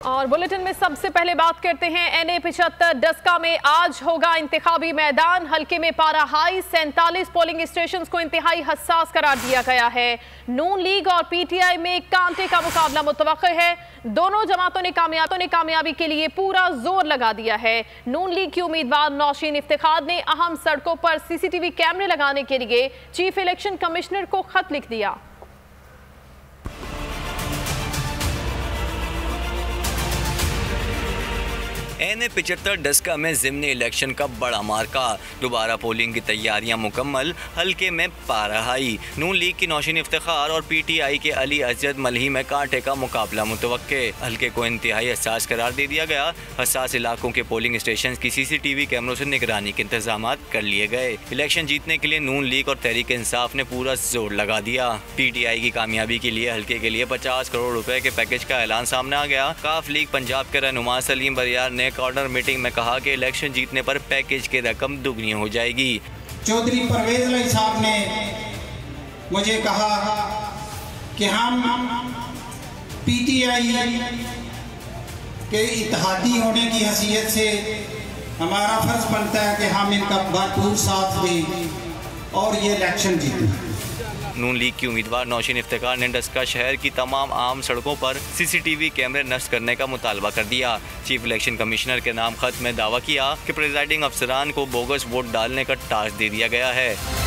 और बुलेटिन में सबसे पहले बात करते हैं NA 75 डस्का में आज होगा इंतखाबी मैदान। हल्के में पारा हाई, 47 पोलिंग स्टेशन को इंतहाई हसास करार दिया गया है। नून लीग और PTI में कांटे का मुकाबला मुतवक्किल है। दोनों जमातों ने कामयाबी के लिए पूरा जोर लगा दिया है। नून लीग की उम्मीदवार नौशीन इफ्तिखार ने अहम सड़कों पर CCTV कैमरे लगाने के लिए चीफ इलेक्शन कमिश्नर को खत लिख दिया। NA 75 डस्का में ज़िमनी इलेक्शन का बड़ा मार्का। दोबारा पोलिंग की तैयारियां मुकम्मल। हल्के में पारा हाई, नून लीग की नौशीन इफ्तिखार और PTI के अली अजद मलही में कांटे का मुकाबला मुतवक्के। हल्के को इंतहाई हसास करार दे दिया गया। हसास इलाकों के पोलिंग स्टेशन की CCTV कैमरों से निगरानी के इंतजाम कर लिए गए। इलेक्शन जीतने के लिए नून लीग और तहरीक इंसाफ ने पूरा जोर लगा दिया। PTI की कामयाबी के लिए हल्के के लिए 50 करोड़ रुपए के पैकेज का ऐलान सामने आ गया। काफ लीग पंजाब के रहनुमा सलीम बरियार ने कॉर्नर मीटिंग में कहा कि इलेक्शन जीतने पर पैकेज की रकम दुगनी हो जाएगी। चौधरी परवेज अली साहब ने मुझे कहा कि हम PTI के इत्तेहादी होने की हैसियत से हमारा फर्ज बनता है कि हम इनका भरपूर साथ दें और ये इलेक्शन जीतें। नून लीग की उम्मीदवार नौशीन इफ्तिखार ने डस्का शहर की तमाम आम सड़कों पर CCTV कैमरे नस्ब करने का मुतालबा कर दिया। चीफ इलेक्शन कमिश्नर के नाम खत में दावा किया कि प्रिजाइडिंग अफसरान को बोगस वोट डालने का टास्क दे दिया गया है।